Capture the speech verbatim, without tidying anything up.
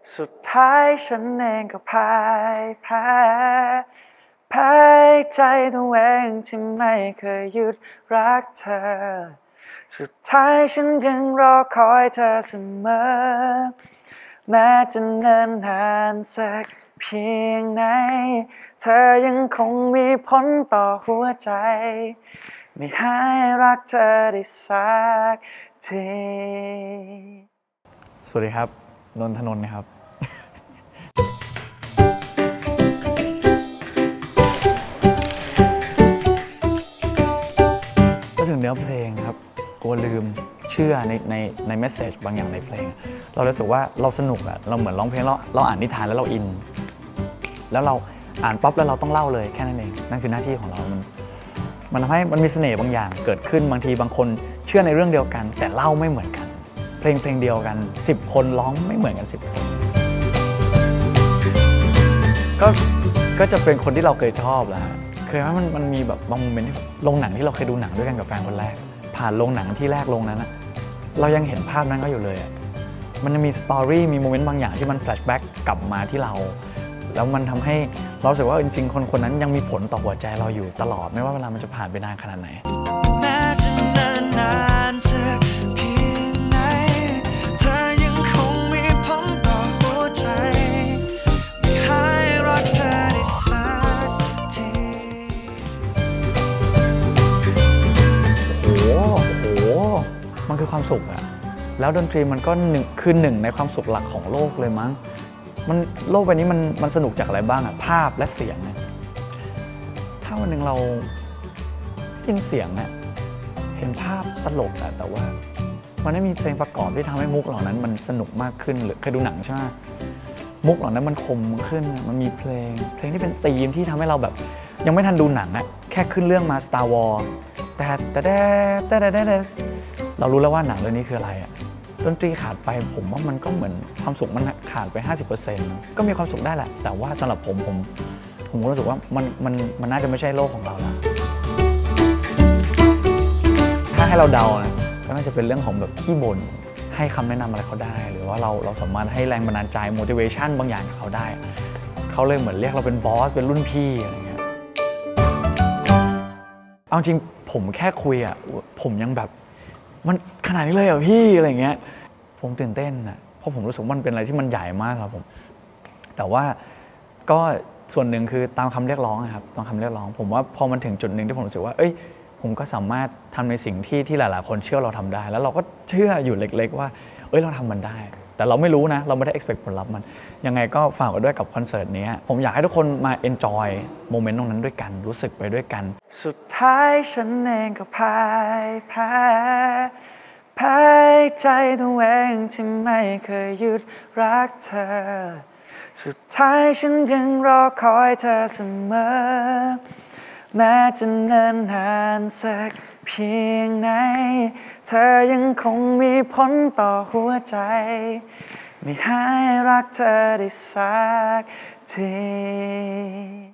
สุดท้ายฉันเองก็พ่ายแพ้แพ้ใจตัวเองที่ไม่เคยหยุดรักเธอสุดท้ายฉันยังรอคอยเธอเสมอแม้จะเนิ่นนานสักเพียงไหนเธอยังคงมีผลต่อหัวใจไม่หายรักเธอได้สักทีสวัสดีครับนนทนนท์นะครับก็ถึงเนื้อเพลงครับกลัวลืมเชื่อในในในเมสเซจบางอย่างในเพลงเรารู้สึกว่าเราสนุกอะเราเหมือนร้องเพลงเราเราอ่านนิทานแล้วเราอินแล้วเราอ่านปั๊บแล้วเราต้องเล่าเลยแค่นั้นเองนั่นคือหน้าที่ของเรามันมันทำให้มันมีเสน่ห์บางอย่างเกิดขึ้นบางทีบางคนเชื่อในเรื่องเดียวกันแต่เล่าไม่เหมือนกันเพลงเพลงเดียวกันสิบคนร้องไม่เหมือนกันสิบคนก็ก็จะเป็นคนที่เราเคยชอบแหละเคยว่ามันมันมีแบบบางโมเมนต์ที่โรงหนังที่เราเคยดูหนังด้วยกันกับแฟนคนแรกผ่านโรงหนังที่แรกโรงนั้นนะเรายังเห็นภาพนั้นก็อยู่เลยมันจะมีสตอรี่มีโมเมนต์บางอย่างที่มันแฟลชแบ็กกลับมาที่เราแล้วมันทำให้เรารู้สึกว่าจริงๆคนคนนั้นยังมีผลต่อหัวใจเราอยู่ตลอดไม่ว่าเวลามันจะผ่านไปนานขนาดไหนแม้จะนานนานสักเพียงไหนเธอยังคงมีผลต่อหัวใจไม่หายรักเธอได้สักทีโอ้โหโอ้โหมันคือความสุขอะแล้วดนตรีมันก็หนึ่งคือหนึ่งในความสุขหลักของโลกเลยมั้งมันโลกใบนี้มันมันสนุกจากอะไรบ้างอะภาพและเสียงเนี่ยถ้าวันหนึ่งเราได้ยินเสียงเนี่ยเห็นภาพตลกอะแต่ว่ามันไม่มีเพลงประกอบที่ทำให้มุกเหล่านั้นมันสนุกมากขึ้นหรือเคยดูหนังใช่ไหมมุกเหล่านั้นมันคมขึ้นมันมีเพลงเพลงที่เป็นธีมที่ทำให้เราแบบยังไม่ทันดูหนังอะแค่ขึ้นเรื่องมา Star Wars แต่แต่แต่แต่แต่เรารู้แล้วว่าหนังเรื่องนี้คืออะไรอะดนตรีขาดไปผมว่ามันก็เหมือนความสุขมันขาดไป ห้าสิบเปอร์เซ็นต์ ก็มีความสุขได้แหละแต่ว่าสำหรับผมผมผมรู้สึกว่ามันมันมันน่าจะไม่ใช่โลกของเราแล้วถ้าให้เราเดานะก็น่าจะเป็นเรื่องของแบบขี้บ่นให้คำแนะนำอะไรเขาได้หรือว่าเราเราสามารถให้แรงบันดาลใจ motivation บางอย่างกับเขาได้เขาเลยเหมือนเรียกเราเป็นบอสเป็นรุ่นพี่อะไรเงี้ยเอาจริงผมแค่คุยอ่ะผมยังแบบมันขนาดนี้เลยเหรอพี่อะไรเงี้ยผมตื่นเต้นนะเพราะผมรู้สึกมันเป็นอะไรที่มันใหญ่มากครับผมแต่ว่าก็ส่วนหนึ่งคือตามคำเรียกร้องนะครับตามคำเรียกร้องผมว่าพอมันถึงจุดหนึ่งที่ผมรู้สึกว่าเอ้ยผมก็สามารถทำในสิ่งที่ที่หลายๆคนเชื่อเราทำได้แล้วเราก็เชื่ออยู่เล็กๆว่าเอ้ยเราทำมันได้แต่เราไม่รู้นะเราไม่ได้ expect ผลลัพธ์มันยังไงก็ฝากไว้ด้วยกับคอนเสิร์ตนี้ผมอยากให้ทุกคนมา enjoy โมเมนต์ตรงนั้นด้วยกันรู้สึกไปด้วยกันสุดท้ายฉันเองก็พ่ายแพ้แพ้ใจตัวเองที่ไม่เคยหยุดรักเธอสุดท้ายฉันยังรอคอยเธอเสมอแม้จะเนิ่นนานสักเพียงไหนเธอยังคงมีผลต่อหัวใจไม่หายรักเธอได้สักที